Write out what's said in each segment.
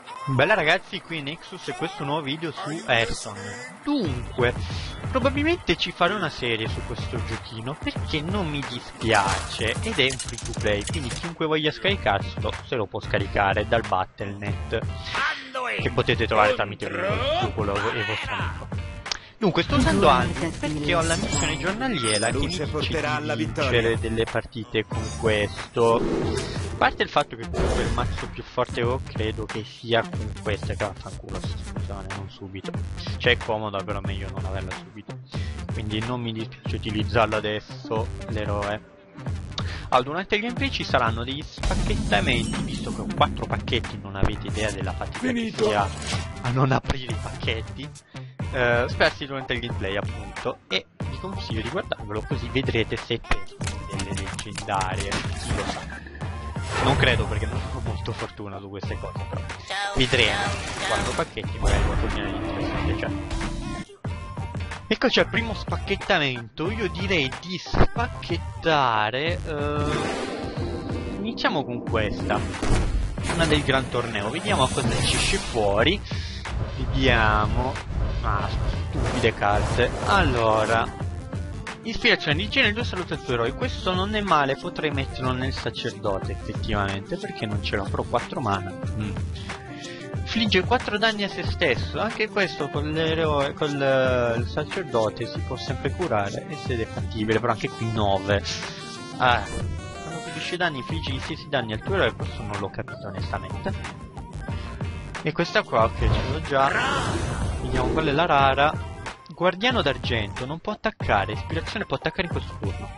Bella ragazzi, qui Nexus e questo nuovo video su Airson. Dunque, probabilmente ci farò una serie su questo giochino perché non mi dispiace ed è un free to play, quindi chiunque voglia scaricarselo se lo può scaricare dal Battle.net che potete trovare tramite il Google e il vostro amico. Dunque, sto usando Andy perché ho la missione giornaliera che mi dice di vincere delle partite con questo. A parte il fatto che comunque il mazzo più forte io credo che sia con questa, che vaffanculo sta funzione, non subito. Cioè è comoda, però meglio non averla subito. Quindi non mi dispiace utilizzarla adesso, l'eroe. Allora, durante il gameplay ci saranno degli spacchettamenti, visto che ho 4 pacchetti, non avete idea della fatica che sia a non aprire i pacchetti. Spersi durante il gameplay appunto, e vi consiglio di guardarvelo così vedrete se pescano delle leggendarie, chi lo sa. Non credo perché non ho molto fortuna su queste cose, però vedremo. 4 pacchetti magari qualcosa di interessante c'è. Eccoci al primo spacchettamento. Io direi di spacchettare iniziamo con questa, una del gran torneo. Vediamo cosa ci esce fuori. Vediamo. Ah, stupide carte. Allora, ispirazione di genere 2 salute al tuo eroe. Questo non è male, potrei metterlo nel sacerdote effettivamente, perché non ce l'ho, però 4 mana. Infligge 4 danni a se stesso. Anche questo con l'eroe, con il sacerdote si può sempre curare ed è fattibile, però anche qui 9. Quando colpisce danni infligge gli stessi danni al tuo eroe. Questo non l'ho capito onestamente. E questa qua, ok, ce l'ho già. Vediamo qual è la rara. Guardiano d'argento, non può attaccare. Ispirazione può attaccare in questo turno.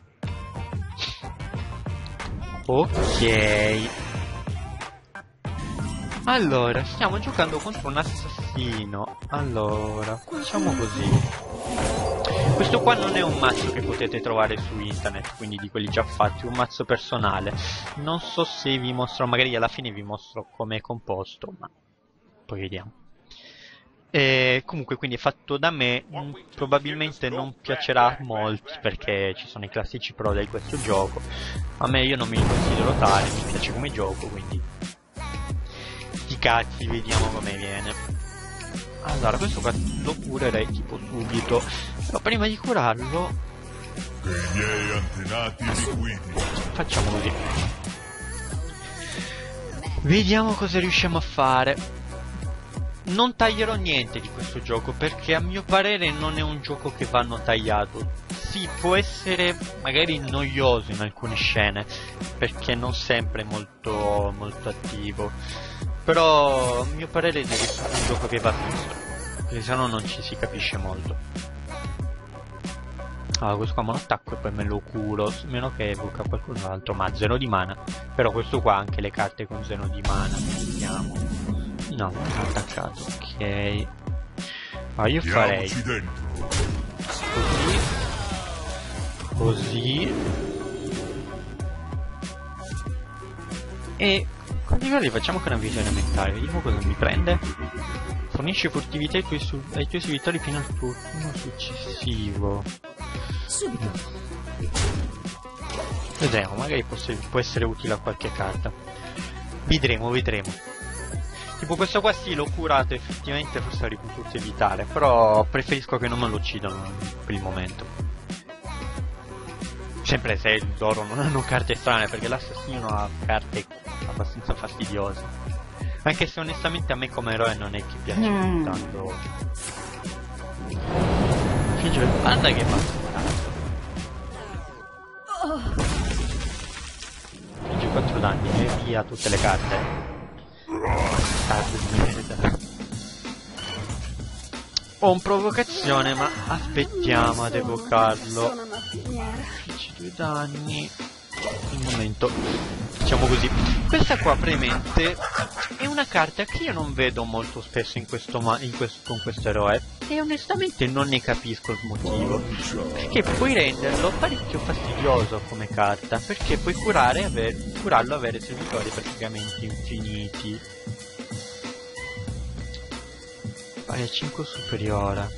Ok. Allora, stiamo giocando contro un assassino. Allora, facciamo così. Questo qua non è un mazzo che potete trovare su internet, quindi di quelli già fatti, è un mazzo personale. Non so se vi mostro, magari alla fine vi mostro come è composto, ma poi vediamo. Comunque quindi è fatto da me, probabilmente non piacerà a molti perché ci sono i classici pro di questo gioco. A me, io non mi considero tale, mi piace come gioco, quindi sti cazzi, vediamo come viene. Allora, questo qua lo curerei tipo subito, però prima di curarlo facciamo così. Vediamo cosa riusciamo a fare. Non taglierò niente di questo gioco perché a mio parere non è un gioco che vanno tagliato. Sì, può essere magari noioso in alcune scene perché non sempre è molto attivo, però a mio parere deve essere un gioco che va visto, perché sennò non ci si capisce molto. Allora, questo qua me lo attacco e poi me lo curo, a meno che evoca qualcun altro, ma 0 di mana. Però questo qua ha anche le carte con 0 di mana, vediamo. No, non è attaccato, ok. Allora io farei così e con i livelli facciamo che una visione mentale, vediamo cosa mi prende. Fornisce furtività ai tuoi servitori fino al turno successivo. Vedremo, magari può essere utile a qualche carta. Vedremo. Tipo questo qua sì, l'ho curato effettivamente, forse avrei potuto evitare, però preferisco che non me lo uccidano per il momento. Sempre se loro non hanno carte strane, perché l'assassino ha carte abbastanza fastidiose. Anche se onestamente a me come eroe non è che piace tanto. Guarda che fa. Infligge 4 danni e via tutte le carte. Ho un provocazione, ma aspettiamo ad evocarlo. 2 danni. Il momento, facciamo così. Questa qua premente è una carta che io non vedo molto spesso con questo eroe, e onestamente non ne capisco il motivo, perché puoi renderlo parecchio fastidioso come carta, perché puoi curarlo, avere servitori praticamente infiniti. Vai a 5 superiore.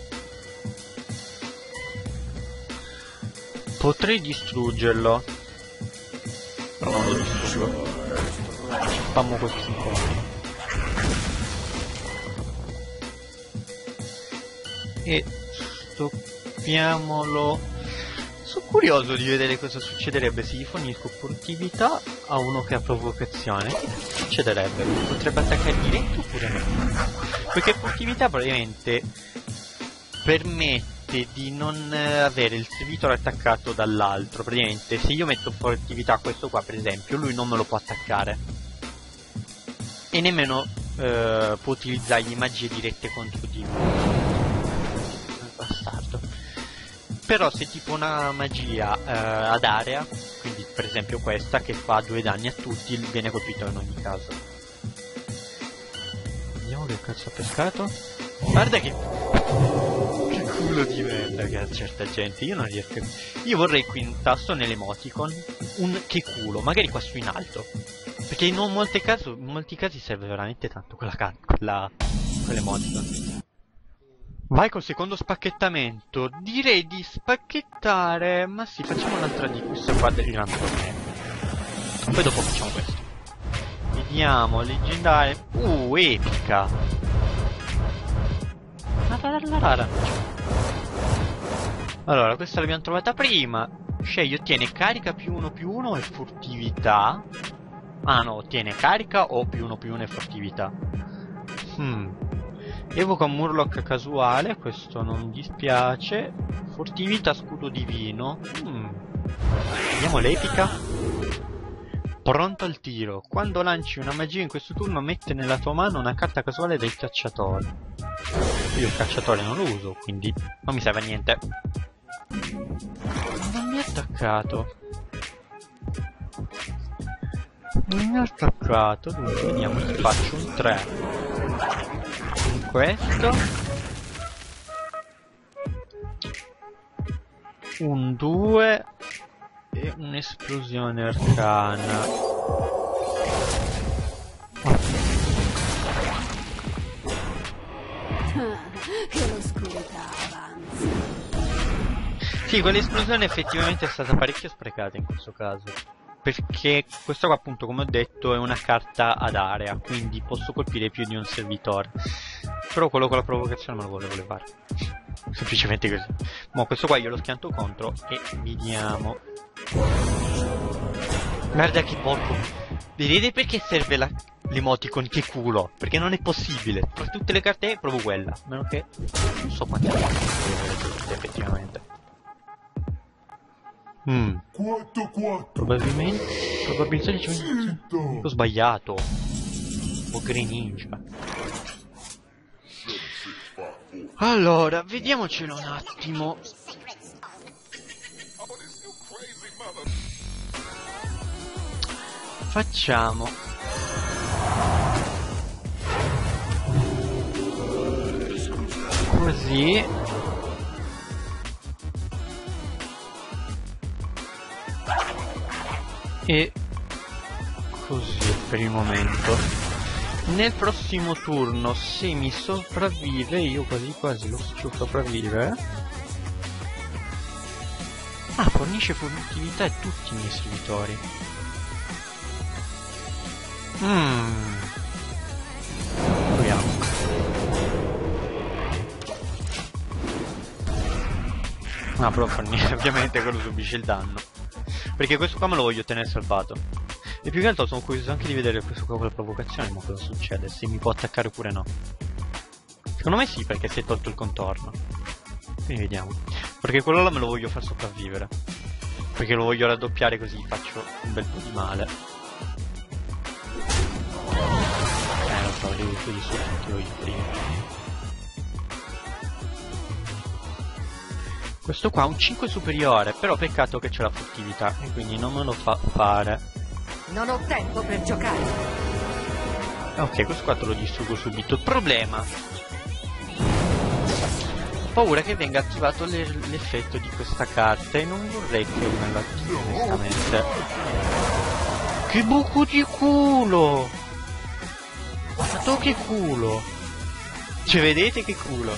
Potrei distruggerlo, però non lo distruggo. Spammo questo incontro. e stoppiamolo. Sono curioso di vedere cosa succederebbe se gli fornisco furtività a uno che ha provocazione. Che succederebbe? Potrebbe attaccare diretto oppure no? Perché furtività praticamente permette di non avere il servitore attaccato dall'altro. Praticamente se io metto furtività a questo qua, per esempio, lui non me lo può attaccare e nemmeno può utilizzargli magie dirette contro di me. Bastardo. Però se tipo una magia ad area, quindi per esempio questa che fa 2 danni a tutti, viene colpito in ogni caso. Vediamo che cazzo ha pescato. Guarda che culo di merda che ha certa gente. Io non riesco. Io vorrei qui un tasto nell'emoticon, un che culo, magari qua su in alto, perché in molti casi serve veramente tanto quell'emoticon. Vai col secondo spacchettamento. Direi di spacchettare. Ma sì, facciamo un'altra di questo qua del gran torneo. Poi dopo facciamo questo. Vediamo, leggendaria. Epica. Allora, questa l'abbiamo trovata prima. Scegli, ottiene carica +1/+1 e furtività. Ah no, ottiene carica o +1/+1 e furtività. Evoca un Murloc casuale, questo non dispiace. Furtività, scudo divino. Vediamo l'epica. Pronto al tiro. Quando lanci una magia in questo turno, mette nella tua mano una carta casuale del cacciatore. Io il cacciatore non lo uso, quindi non mi serve a niente. Non mi ha attaccato. Non mi ha attaccato. Dunque, vediamo, gli faccio un 3. Questo, un 2 e un'esplosione arcana. Che l'oscurità avanza. Sì, quell'esplosione effettivamente è stata parecchio sprecata in questo caso, perché questo qua appunto, come ho detto, è una carta ad area, quindi posso colpire più di un servitore. Però quello con la provocazione me lo volevo levare. Semplicemente così. Ma questo qua io lo schianto contro e vediamo. Guarda che porco. Vedete perché serve l'emoticon che culo? Perché non è possibile. Tra tutte le carte è proprio quella. A meno che non so quante devo avere tutte effettivamente. Probabilmente ho sbagliato. Ogre ninja. Allora, vediamocelo un attimo. Facciamo così. E così per il momento. Nel prossimo turno, se mi sopravvive, io quasi quasi lo faccio sopravvivere. Ah, fornisce furtività a tutti i miei servitori. Proviamo. Ah, però ovviamente quello subisce il danno. Perché questo qua me lo voglio tenere salvato. E più che altro sono curioso anche di vedere questo qua con la provocazione, ma cosa succede, se mi può attaccare oppure no. Secondo me sì, perché si è tolto il contorno. Quindi vediamo. Perché quello là me lo voglio far sopravvivere. Perché lo voglio raddoppiare così faccio un bel po' di male. Lo so, devo su di sotto io prima. Questo qua ha un 5 superiore, però peccato che c'è la furtività e quindi non me lo fa fare. Non ho tempo per giocare. Ok, questo qua te lo distruggo subito. Problema. Ho paura che venga attivato l'effetto di questa carta e non vorrei che me lo attivi onestamente. Che buco di culo! Guarda che culo! Cioè, vedete che culo?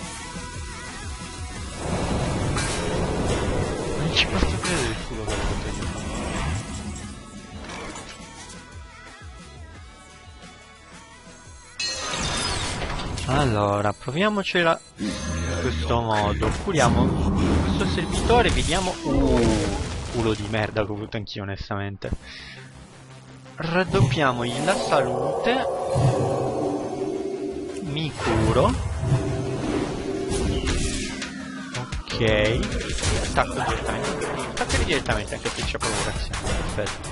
Non ci posso credere il culo che ho fatto io. Allora, proviamocela questo modo. Curiamo questo servitore, vediamo... culo di merda che ho avuto anch'io onestamente. Raddoppiamogli la salute. Mi curo. Ok. Attacco direttamente. Attaccare direttamente anche se c'è provocazione. Perfetto.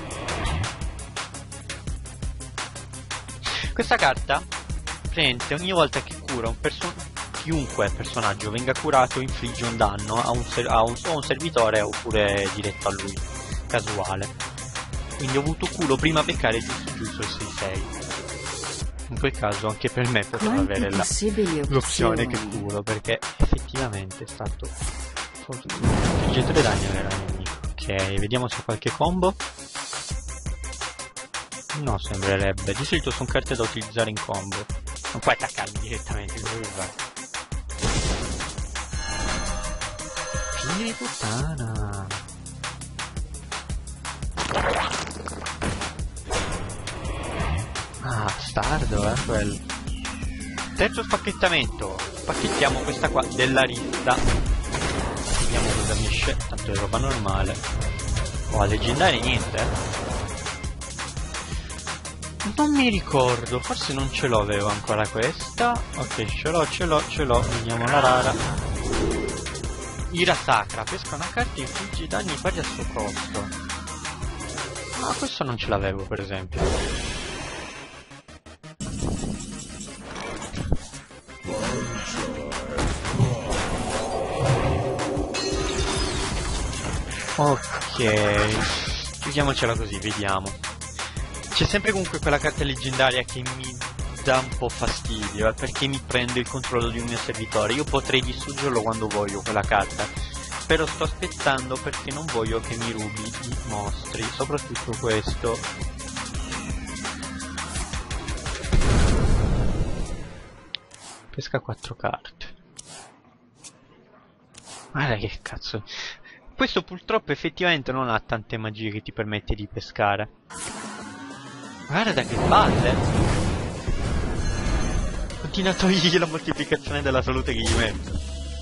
Questa carta prende ogni volta che cura un chiunque personaggio venga curato infligge un danno a un servitore oppure diretto a lui, casuale. Quindi ho avuto culo prima beccare giusto il 6-6. In quel caso anche per me potrò avere l'opzione che curo, perché effettivamente è stato infligge 3 danni alla nemico. Ok, vediamo se ho qualche combo. No, sembrerebbe. Di solito sono carte da utilizzare in combo. Non puoi attaccarmi direttamente, cosa vuoi fare? Figlia di puttana. Ah, bastardo, quello. Terzo spacchettamento. Spacchettiamo questa qua della rissa. Vediamo cosa esce. Tanto è roba normale. Oh, a leggendaria niente, Non mi ricordo, forse non ce l'avevo ancora questa. Ok, ce l'ho. Vediamo la rara. Ira sacra, pesca una carta e infligge danni pari al suo costo. Ma questo non ce l'avevo, per esempio. Ok, chiudiamocela così, vediamo. C'è sempre comunque quella carta leggendaria che mi dà un po' fastidio, perché mi prende il controllo di un mio servitore. Io potrei distruggerlo quando voglio quella carta, però sto aspettando perché non voglio che mi rubi i mostri, soprattutto questo. Pesca 4 carte. Guarda che cazzo. Questo purtroppo effettivamente non ha tante magie che ti permette di pescare. Guarda che palle! Continua a togliergli la moltiplicazione della salute che gli metto.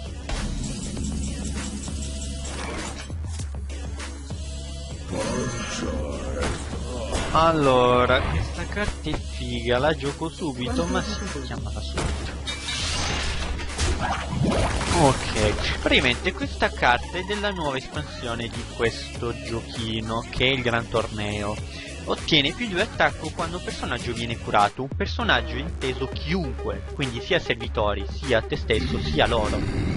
Allora, questa carta è figa, la gioco subito, ma si chiamala subito. Ok, praticamente questa carta è della nuova espansione di questo giochino, che è il Gran Torneo. Ottiene più 2 attacco quando un personaggio viene curato. Un personaggio inteso chiunque, quindi sia servitori, sia te stesso, sia loro.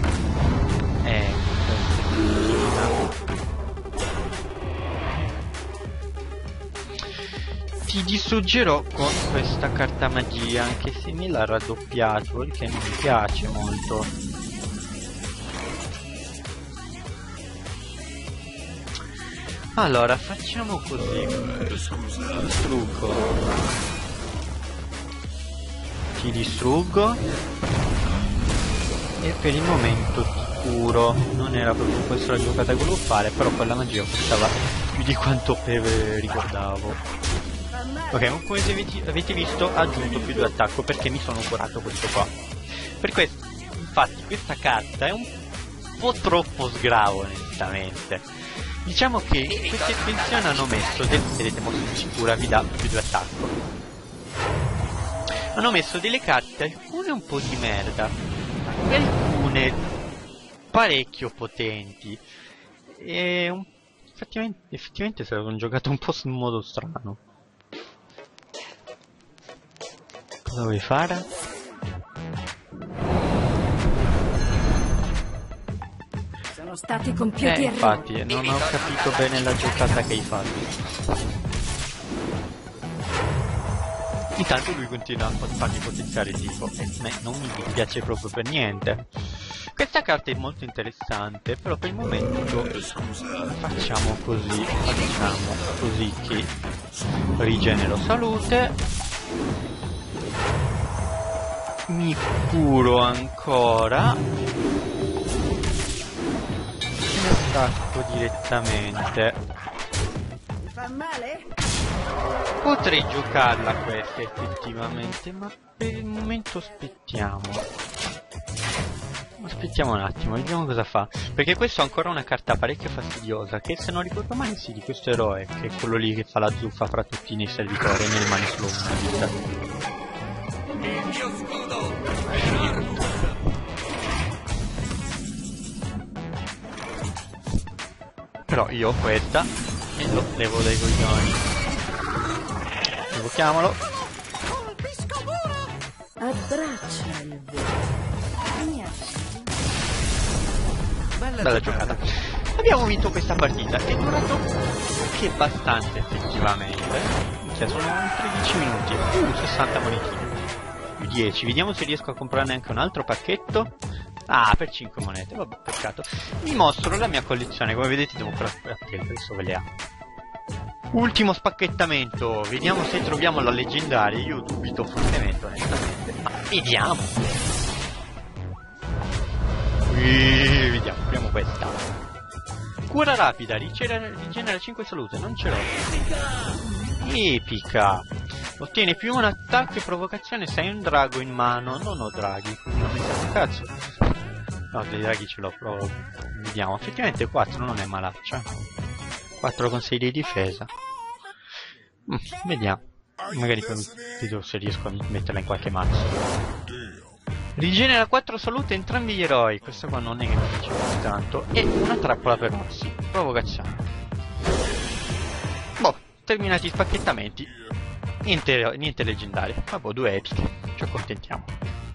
Ti distruggerò con questa carta magia, anche se me l'ha raddoppiato, il che non mi piace molto. Allora, facciamo così. Distruggo. Ti distruggo. E per il momento ti curo. Non era proprio questa la giocata che volevo fare, però quella magia costava più di quanto ricordavo. Ok, come avete visto ha aggiunto più 2 attacco perché mi sono curato questo qua. Per questo, infatti, questa carta è un po' troppo sgravo, onestamente. Diciamo che queste espansioni hanno messo vedete, mosso sicura vi dà più 2 attacco. Hanno messo delle carte, alcune un po' di merda, e alcune parecchio potenti. E effettivamente se l'hanno giocato un po' in modo strano. Cosa vuoi fare? Stati compiuti infatti non ho capito bene la giocata che hai fatto. Intanto lui continua a farmi potenziare il tipo e a me non mi piace proprio per niente. Questa carta è molto interessante, però per il momento facciamo così che rigenero salute, mi curo ancora. Attacco direttamente. Fa male? Potrei giocarla questa effettivamente, ma per il momento aspettiamo. Aspettiamo un attimo, vediamo cosa fa. Perché questo ha ancora una carta parecchio fastidiosa, che se non ricordo male sì, di questo eroe, che è quello lì che fa la zuffa fra tutti nei servitori e ne rimane solo una vita. Il mio scudo! Però io ho questa e lo levo dai coglioni. Evochiamolo. Abbraccia il vero. Bella giocata. Abbiamo vinto questa partita. È durato anche abbastanza effettivamente. Cioè sono 13 minuti. 60 monetine. Più 10. Vediamo se riesco a comprarne anche un altro pacchetto. Ah, per 5 monete. Vabbè, peccato. Vi mostro la mia collezione. Come vedete devo ancora aprire, adesso ve le ha. Ultimo spacchettamento. Vediamo se troviamo la leggendaria. Io dubito fortemente, onestamente. Ma vediamo. Vediamo, apriamo questa. Cura rapida, rigenera 5 salute, non ce l'ho. Epica. Ottiene più un attacco e provocazione se hai un drago in mano. Non ho draghi, quindi non mi sa che cazzo. No, dei draghi ce l'ho, però vediamo. Effettivamente 4 non è malaccia. 4 con 6 di difesa. Vediamo. Magari poi vedo se riesco a metterla in qualche mazzo. Rigenera 4 salute entrambi gli eroi. Questo qua non è che mi piace tanto. E una trappola per Rossi. Provocazione. Boh, terminati i spacchettamenti. Niente leggendario. Vabbè, 2 epiche. Ci accontentiamo.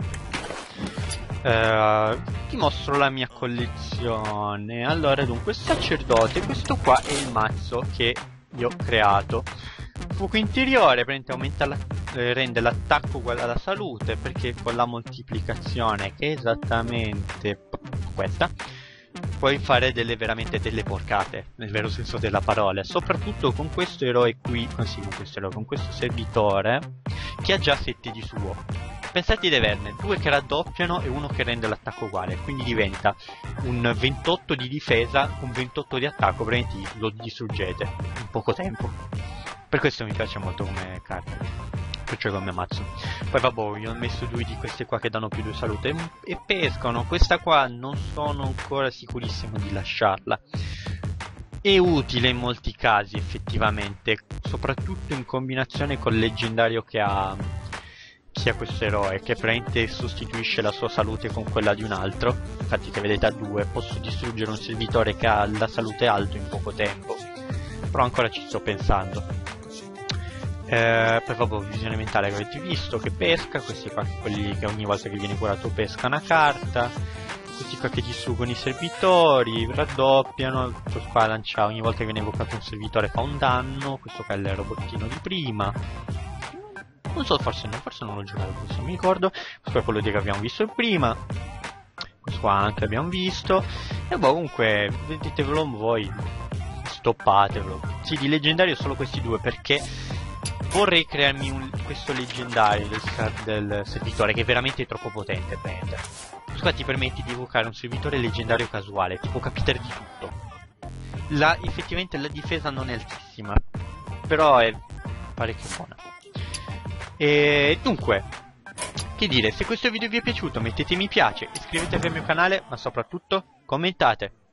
Ti mostro la mia collezione. Allora, dunque, sacerdote. Questo qua è il mazzo che io ho creato. Fuoco interiore, rende l'attacco uguale alla salute, perché con la moltiplicazione, che è esattamente questa, puoi fare veramente delle porcate, nel vero senso della parola, soprattutto con questo eroe qui, con questo servitore, che ha già 7 di suo. Pensate di averne 2 che raddoppiano e 1 che rende l'attacco uguale, quindi diventa un 28 di difesa con 28 di attacco, praticamente lo distruggete in poco tempo. Per questo mi piace molto come carta, perciò come mazzo. Poi vabbè, io ho messo 2 di queste qua che danno più 2 salute e pescano. Questa qua non sono ancora sicurissimo di lasciarla. È utile in molti casi effettivamente, soprattutto in combinazione col leggendario che ha questo eroe, che praticamente sostituisce la sua salute con quella di un altro. Infatti che vedete a 2 posso distruggere un servitore che ha la salute alto in poco tempo. Però ancora ci sto pensando. Poi vabbè, visione mentale che avete visto, che pesca. Questi qua, quelli che ogni volta che viene curato pesca una carta. Questi qua che distruggono i servitori, raddoppiano. Questo qua lancia, ogni volta che viene evocato un servitore fa un danno. Questo qua è il robottino di prima. Non so, forse non l'ho giocato, questo non mi ricordo. Questo qua è quello che abbiamo visto prima. Questo qua anche abbiamo visto. E boh, comunque vedetevelo voi, stoppatevelo. Sì, di leggendario solo questi 2, perché vorrei crearmi questo leggendario del servitore, che è veramente troppo potente. Questo qua ti permette di evocare un servitore leggendario casuale, ti può capitare di tutto. Effettivamente la difesa non è altissima, però è parecchio buona. E dunque, che dire, se questo video vi è piaciuto mettete mi piace, iscrivetevi al mio canale, ma soprattutto commentate.